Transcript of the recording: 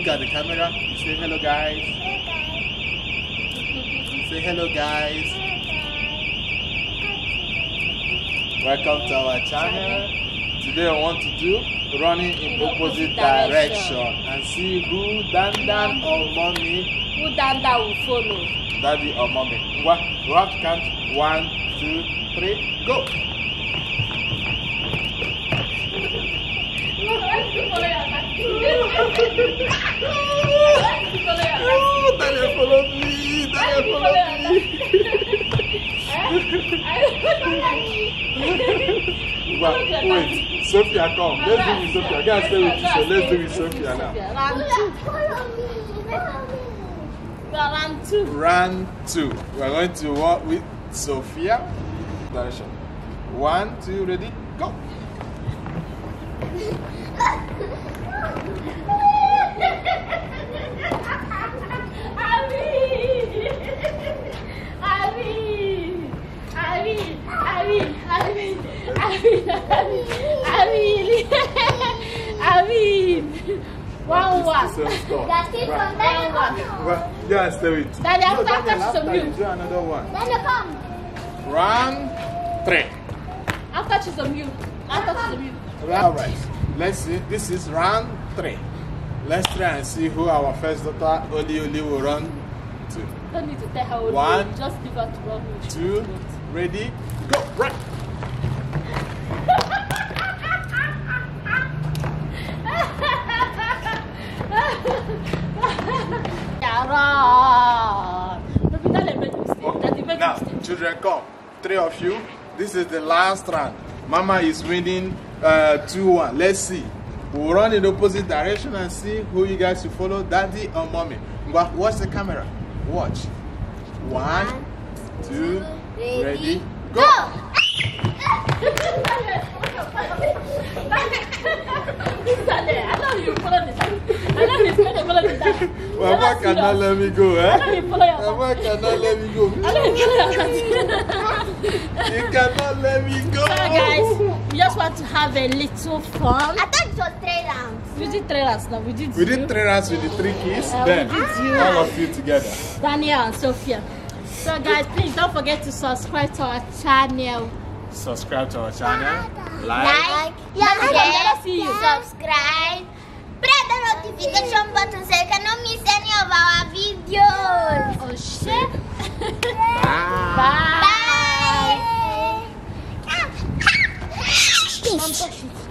Look at the camera. Say hello, guys. Say hello, guys. Welcome to our channel. Today I want to do running in opposite direction and see who Dan or mommy. Who Danda will follow. Daddy or mommy. We have to count 1, 2, 3, go. Daniel follow me. Daniel follow me. Wait, Sophia, come. Let's do with Sophia. I can't stay with you, so let's do with Sophia now. Round 2. Round 2. We're going to walk with Sophia. Direction. 1, 2, ready, go. One. Yeah, stay with. Daddy, after You do another one. Daniel, come. Round 3. After she's a mute. Alright, let's see. This is round 3. Let's try and see who our first daughter, Oli, will run to. Don't need to tell her. 1, just leave her to run with 2, ready, go, right. Now, children, come. 3 of you. This is the last round. Mama is winning 2-1. Let's see. We'll run in the opposite direction and see who you guys will follow, Daddy or Mommy. Watch the camera. Watch. 1, 2, ready, go. Mama cannot let me go, eh? Mama cannot let me go. You cannot let me go. So guys, we just want to have a little fun. I thought it was 3 rounds. We did 3 rounds now. We did 3 rounds with the 3 kids. Then all of you together. Daniel and Sophia. So guys, please don't forget to subscribe to our channel. Subscribe to our channel. Like, subscribe, press the notification button so you cannot miss any of our videos. Oh shit. Bye. Bye. Bye.